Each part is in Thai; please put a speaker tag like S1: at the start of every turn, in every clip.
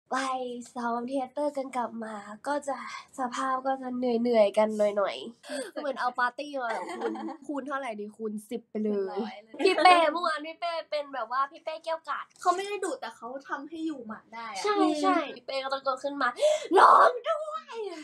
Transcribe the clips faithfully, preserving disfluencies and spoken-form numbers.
S1: ไปซ้อมเทเตอร์กันกลับมาก็จะสภาพก็จะเหนื่อยๆกันหน่อยๆเหมือนเอาปาร์ตี้มาคูณคูณเท่าไหร่ดีคูณสิบไปเลยพี่เป้เมื่อวานพี่เป้เป็นแบบว่าพี่เป้แก้วกาด
S2: เขาไม่ได้ดุแต่เขาทำให้อยู่หมัดได้อะ
S1: ใช่ใช่พี่เป้ก็ตะโกนขึ้นมาร้องด้วย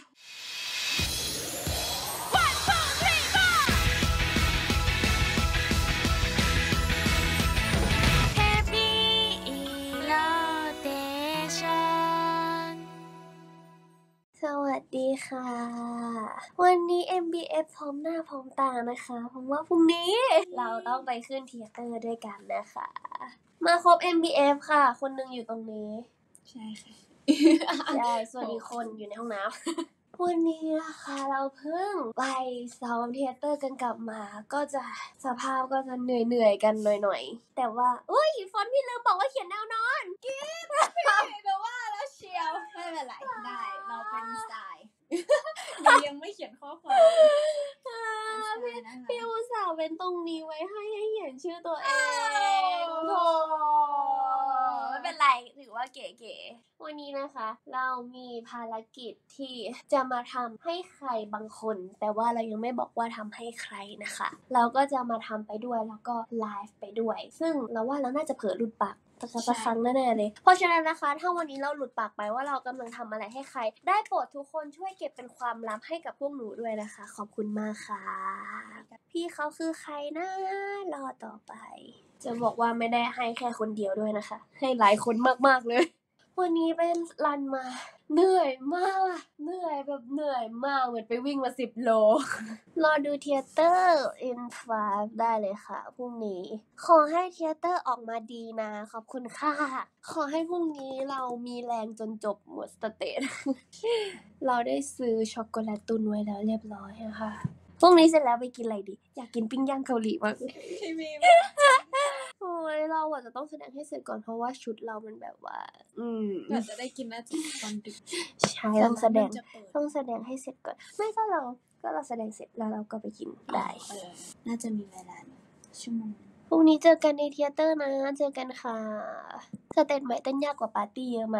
S1: สวัสดีค่ะวันนี้ เอ็ม บี เอฟ พร้อมหน้าพร้อมตานะคะเพราะว่าพรุ่งนี้เราต้องไปขึ้นเธียเตอร์ด้วยกันนะคะมาครบ เอ็ม บี เอฟ ค่ะคนนึงอยู่ตรงนี้
S2: ใช่ค่ะ
S1: ใช่ส่วนอีกคนอยู่ในห้องน้ำวันนี้นะคะเราเพิ่งไปซ้อมเธียเตอร์กันกลับมาก็จะสภาพก็จะเหนื่อยๆกันหน่อยๆแต่ว่าอุ้ยฟอนต์พี่ลืมบอกว่าเขียนแนวนอนกิ๊บ
S2: แต่ว่าแล้วเชียวไม่เป็นไรได้เราเป็นสไตล์เรายังไม่เขียนข้อความ
S1: พี่พี่อุตส่าห์เป็นตรงนี้ไว้ให้ให้เขียนชื่อตัวเองโธ่ไม่เป็นไรถือว่าเก๋ๆวันนี้นะคะเรามีภารกิจที่จะมาทำให้ใครบางคนแต่ว่าเรายังไม่บอกว่าทำให้ใครนะคะเราก็จะมาทำไปด้วยแล้วก็ไลฟ์ไปด้วยซึ่งเราว่าเราน่าจะเผลอหลุดปากสักครั้งแน่ๆเลยเพราะฉะนั้นนะคะถ้าวันนี้เราหลุดปากไปว่าเรากำลังทำอะไรให้ใครได้โปรดทุกคนช่วยเก็บเป็นความลับให้กับพวกหนูด้วยนะคะขอบคุณมากค่ะพี่เขาคือใครนะรอต่อไปจะบอกว่าไม่ได้ให้แค่คนเดียวด้วยนะคะให้หลายคนมากๆเลยวันนี้ไปรันมาเหนื่อยมากเหนื่อยแบบเหนื่อยมากเหมือนไปวิ่งมาสิบโลรอดูเธียเตอร์ อิน ไฟว์ ได้เลยค่ะพรุ่งนี้ขอให้เธียเตอร์ออกมาดีนะขอบคุณค่ะขอให้พรุ่งนี้เรามีแรงจนจบหมดสเตจ เราได้ซื้อช็อกโกแลตตุนไว้แล้วเรียบร้อยนะคะพรุ่งนี้เสร็จแล้วไปกินอะไรดีอยากกินปิ้งย่างเกาหลีมาก
S2: พี่มี
S1: โอ้ยเราอาจจะต้องแสดงให้เสร็จก่อนเพราะว่าชุดเรามันแบบว่าอืม
S2: อาจจะได้กินน่าจะตอนดึก
S1: ใช่ต้องแสดงต้องแสดงให้เสร็จก่อนไม่ก็เราก็เราแสดงเสร็จแล้วเราก็ไปกินได้
S2: น่าจะมีเวลาชั่วโมง
S1: พรุ่งนี้เจอกันในเธียเตอร์นะเจอกันค่ะสเตจใหม่เต้นยากกว่าปาร์ตี้เยอะไหม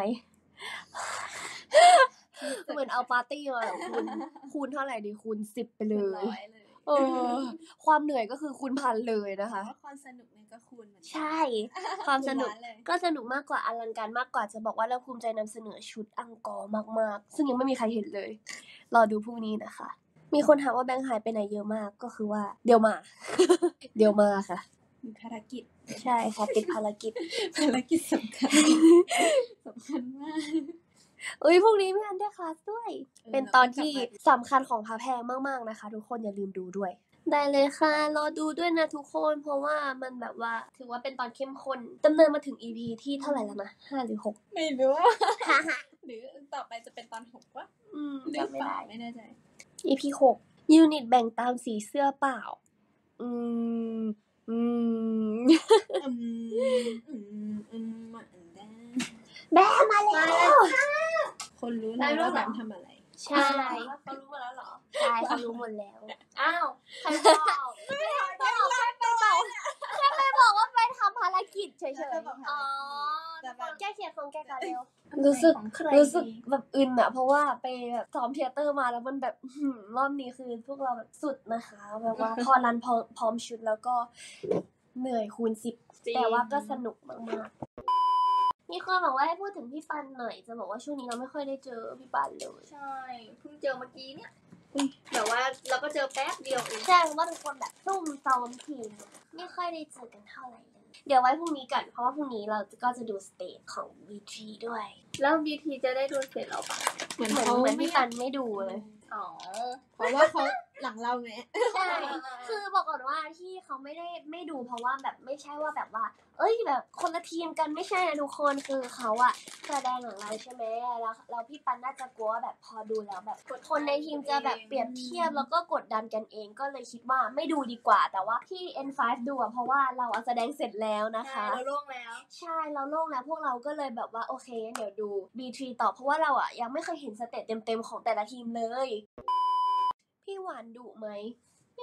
S1: เหมือนเอาปาร์ตี้มาคูณคูณเท่าไหร่ดีคูณสิบไปเลยเออความเหนื่อยก็คือคูณพันเลยนะคะ
S2: ความสนุกนี่ก็คูณเหมือนกัน
S1: ใช่ความสนุกก็สนุกมากกว่าอลังการมากกว่าจะบอกว่าเราภูมิใจนำเสนอชุดอังกอร์มากๆซึ่งยังไม่มีใครเห็นเลยรอดูพรุ่งนี้นะคะมีคนถามว่าแบงค์หายไปไหนเยอะมากก็คือว่าเดี๋ยวมาเดี๋ยวมาค่ะ
S2: มีภารกิจ
S1: ใช่ค่ะติดภารกิจ
S2: ภารกิจสำคัญสำคัญมาก
S1: อุ้ยพรุ่งนี้มีอันเดอร์คลาสด้วยเป็นตอนที่สำคัญของพระแพงมากๆนะคะทุกคนอย่าลืมดูด้วยได้เลยค่ะรอดูด้วยนะทุกคนเพราะว่ามันแบบว่าถือว่าเป็นตอนเข้มข้นดำเนินมาถึง อี พี ที่เท่าไหร่แล้วนะห้าหรือหก
S2: ไม่รู้หรือต่อไปจะเป็นตอนหกวะ
S1: อืมจำไม่ได้
S2: ไม่แน่ใจ
S1: อี พี หกยูนิตแบ่งตามสีเสื้อเปล่าอืมอืม
S2: อืมอืมอืม
S1: แบมมาแล้ว
S2: คนรู้นะว่าแบมทำอะไร
S1: ใช่
S2: เขารู้มาแล้วเหรอ
S1: ใช่เขารู้หมดแล้วอ้าวใครบอกไม่ได้บอกแค่ไปบอกแค่ไปบอกว่าไปทำภารกิจเฉยๆอ๋อแก้เขียนของแก้กันเร็วรู้สึกรู้สึกแบบอึนอะเพราะว่าไปแบบซ้อมเธียเตอร์มาแล้วมันแบบรอบนี้คือพวกเราแบบสุดนะคะแบบว่าพอรันพร้อมชุดแล้วก็เหนื่อยคูณสิบแต่ว่าก็สนุกมากๆมีคนบอกว่าให้พูดถึงพี่ปันหน่อยจะบอกว่าช่วงนี้เราไม่ค่อยได้เจอพี่ปันเลย
S2: ใช่เพิ่งเจอเมื่อกี้เนี่ยแต่ว่าเราก็เจอแป๊บเดียวเอง
S1: ใช่เพราะว่าทุกคนแบบซุ่มซ้อมทีมไม่ค่อยได้เจอกันเท่าไหร่เลยเดี๋ยวไว้พรุ่งนี้ก่อนเพราะว่าพรุ่งนี้เราก็จะดูสเตจของ บี ที ด้วย
S2: แล้ว บี ที จะได้ดูเสร็จแล้วปะ
S1: เหมือนเหมือนพี่ปันไม่ดูเลย
S2: อ๋อเพราะว่าเขาหลังเราไง
S1: ใช่คือบอกก่อนว่าที่เขาไม่ได้ไม่ดูเพราะว่าแบบไม่ใช่ว่าแบบว่าเอ้ยแบบคนละทีมกันไม่ใช่นะทุกคนคือเขาอะแสดงหลังเราใช่ไหมแล้วแล้วพี่ปันน่าจะกลัวแบบพอดูแล้วแบบคนในทีมจะแบบเปรียบเทียบแล้วก็กดดันกันเองก็เลยคิดว่าไม่ดูดีกว่าแต่ว่าที่ เอ็น ไฟว์ ดูอะเพราะว่าเราแสดงเสร็จแล้วนะคะ
S2: เราโล่งแล้ว
S1: ใช่เราโล่งแล้วพวกเราก็เลยแบบว่าโอเคเดี๋ยวดู บี ที ต่อเพราะว่าเราอะยังไม่เคยเห็นสเตจเต็มๆของแต่ละทีมเลยพี่หวานดุไหมไม่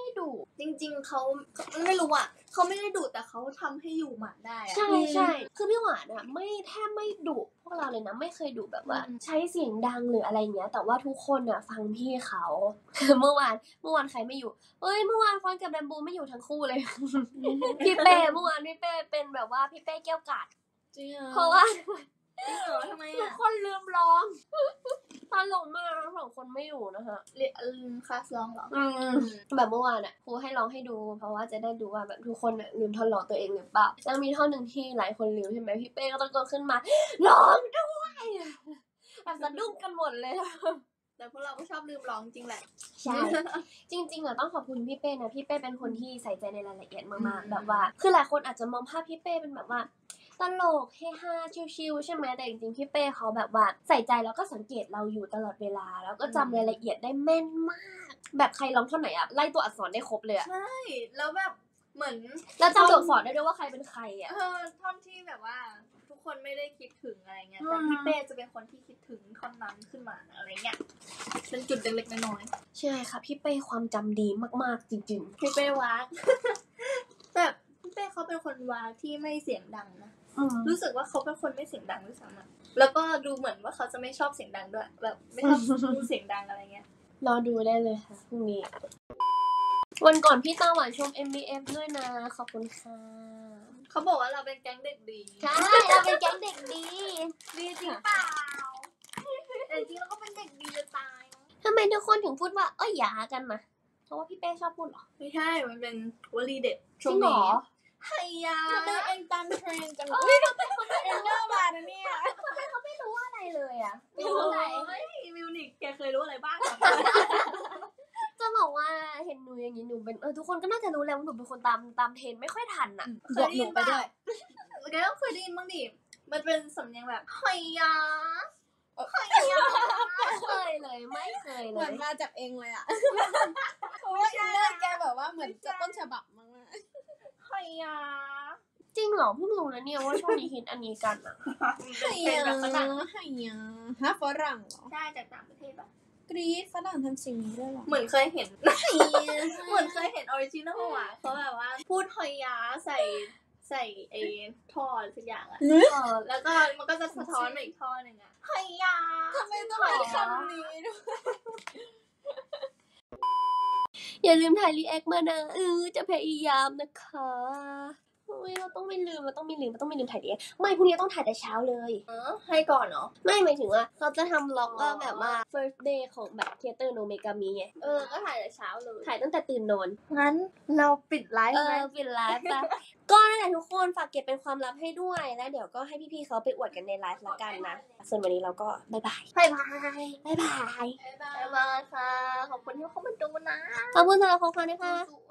S1: ได้ดุ
S2: จริงๆเขาไม่รู้อ่ะเขาไม่ได้ดุแต่เขาทำให้อยู่หมันได้อะ
S1: ใช่ใช่คือพี่หวานอะไม่แทบไม่ดุพวกเราเลยนะไม่เคยดุแบบว่า ใช้เสียงดังหรืออะไรเงี้ยแต่ว่าทุกคนอะฟังพี่เขา เมื่อวานเมื่อวานใครไม่อยู่เอ้ยเมื่อวานฟอนกับแบมบูไม่อยู่ทั้งคู่เลย พี่เป้เมื่อวานพี่เป้เป็นแบบว่าพี่เป้แก้วกัด
S2: จริงเหรอ
S1: เพราะว่า
S2: จริงเหรอทำไม
S1: ทุก
S2: อ่ะ
S1: คนลืมร้องตอนลงมาทั้งสองคนไม่อยู่นะคะ
S2: เรียนคลาสร้องเหรอ
S1: อืมแบบเมื่อวานอ่ะครูให้ร้องให้ดูเพราะว่าจะได้ดูว่าแบบทุกคนอ่ะลืมท่อนร้องตัวเองหรือเปล่าแล้วมีท่อนหนึ่งที่หลายคนลืมใช่ไหมพี่เป้ก็ตะโกนขึ้นมาร้องด้วยแบบสะดุ้งกันหมดเลย
S2: แต่พวกเราก็ชอบลืมร้องจริงแหละ
S1: ใช่ จริงๆอ่ะต้องขอบคุณพี่เป้นะพี่เป้เป็นคนที่ใส่ใจในรายละเอียดมาก
S2: อืม
S1: ๆแบบว่าคือหลายคนอาจจะมองภาพพี่เป้เป็นแบบว่าตลกเฮฮาชิลๆใช่ไหมแต่จริงๆพี่เป้เขาแบบว่าใส่ใจแล้วก็สังเกตเราอยู่ตลอดเวลาแล้วก็จำรายละเอียดได้แม่นมาก แบบใครร้องท่อนไหนอ่ะไล่ตัวอักษรได้ครบเลยอ่ะ
S2: ใช่แล้วแบบเหมือน
S1: แล้วจำตัวอักษรได้ด้วยว่าใครเป็นใครอ่ะ
S2: เออท่อนที่แบบว่า ทุกคนไม่ได้คิดถึงอะไรเงี้ย
S1: อืม
S2: แต่พี่เป้จะเป็นคนที่คิดถึงท่อนนั้นขึ้นมาอะไรเงี้ยเป็นจุดเล็กๆน้อย
S1: ใช่ค่ะพี่เป้ความจำดีมากๆจริง
S2: ๆพี่เป้วาก แบบพี่เป้เขาเป็นคนวากที่ไม่เสียงดังนะ
S1: ๆอืม
S2: รู้สึกว่าเขาเป็นคนไม่เสียงดังด้วยซ้ำอะแล้วก็ดูเหมือนว่าเขาจะไม่ชอบเสียงดังด้วยแบบไม่ชอบดูเสียงดังอะไรเงี้ย
S1: รอดูได้เลยค่ะพรุ่งนี้ วันก่อนพี่ตาหวานชม เอ็ม บี เอฟ ด้วยนะขอบคุณค่ะ
S2: เขาบอกว่าเราเป็นแก๊งเด็กดี
S1: ใช่เราเป็นแก๊งเด็กดี
S2: ดีจริงเปล่าแต่จริงเราก็เป็นเด็กดีจะตายเนอะ
S1: ทำไมทุกคนถึงพูดว่าเอ้ยหย่ากันนะเพราะว่าพี่เป้ชอบพูดเหรอ
S2: ไม่ใช่มันเป็นวลีเด็ด
S1: จริงเหรอ
S2: ไฮยา
S3: ทำไมเองตามเทรนด์จังอุ้ยเราเป็นคนเองเนอร์มานะเนี่ย
S1: ไม่รู้อะไรเลยอ่ะ
S2: ไม่รู้อะไรมิวนิกแกเคยรู้อะไรบ้าง
S1: จะบอกว่าเห็นหนูอย่างนี้หนูเป็นเออทุกคนก็น่าจะรู้แล้วว่าหนูเป็นคนตามตามเทรนด์ไม่ค่อยทันอ่ะ
S2: เคยได้ยินไปด้วยแกก็เคยได้ยินบ้างดิมันเป็นสำเนียงแบบไฮยาไฮยา
S1: ไม่เคยเลยไม่เคย
S3: เห
S1: เล
S3: มือน
S1: ย
S3: มาจากเองเลยอะเพราะว่าอินเนอร์แกแบบว่าเหมือนจะต้นฉบับมาก
S2: ไฮยา
S1: จริงเหรอเพิ่งรู้นะเนี่ยว่าช่วงนี้ฮิตอันนี้กันอ่ะ
S3: ๆไฮยาไฮยาฮะฝรั่งเหรอ
S2: ใช่จากต่างประเทศปะ
S3: กรี๊ดฝรั่งทำสิ่งนี้ด้วยเหรอ
S2: เหมือนเคยเห็น เหมือนเคยเห็นออริจินอลอ่ะเขาแบบว่าพูดไฮยาใส่ใส่ไอ้ท่อสักอย่างอ่ะ
S1: เออ
S2: แล้วก็มันก็จะสะท้อนมาอีกท่อหนึ่งอ่ะไฮยา
S3: ทำไมต้องเป็นคำนี้ด้วย
S1: อย่าลืมถ่ายรีแอคมานะเออจะพยายามนะคะโอ้ยเราต้องไม่ลืมเราต้องไม่ลืมเราต้องไม่ลืมถ่ายรีแอคไม่พรุ่งนี้ต้องถ่ายแต่เช้าเลย
S2: เออให้ก่อนเนาะ
S1: ไม่หมายถึงว่าเขาจะทำล็อก
S2: อ๋
S1: ก็
S2: อ
S1: แบบว่า first day ของแบบเทเตอร์โนเมกามีไง
S2: เออก็ถ่ายแต่เช้าเลย
S1: ถ่ายตั้งแต่ตื่นนอน
S2: งั้นเราปิดไล
S1: เอ
S2: ฟ์ไหม
S1: อปิดไลฟ์ปะ ก็นั่นแหละทุกคนฝากเก็บเป็นความลับให้ด้วย แล้วเดี๋ยวก็ให้พี่ๆเขาไปอวดกันในไลฟ์ละกันนะ ส่วนวันนี้เราก็บายบาย
S2: บ๊ายบาย
S1: บายบาย
S2: บ๊ายบายค่ะ ขอบคุณที่เข้ามาดูนะ
S1: ขอบคุณสำหรับข้อความนะคะ
S2: สู้